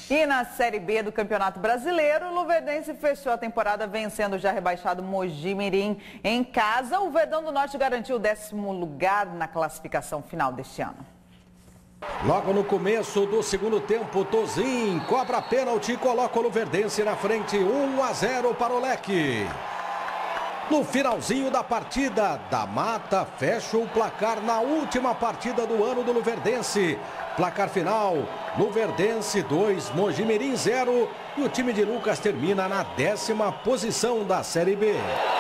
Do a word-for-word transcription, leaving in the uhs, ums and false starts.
E na Série B do Campeonato Brasileiro, o Luverdense fechou a temporada vencendo o já rebaixado Mogi Mirim em casa. O Verdão do Norte garantiu o décimo lugar na classificação final deste ano. Logo no começo do segundo tempo, Tozin cobra pênalti e coloca o Luverdense na frente, um a zero para o Leque. No finalzinho da partida, da Mata fecha o placar na última partida do ano do Luverdense. Placar final, Luverdense dois, Mogi Mirim zero. E o time de Lucas termina na décima posição da Série B.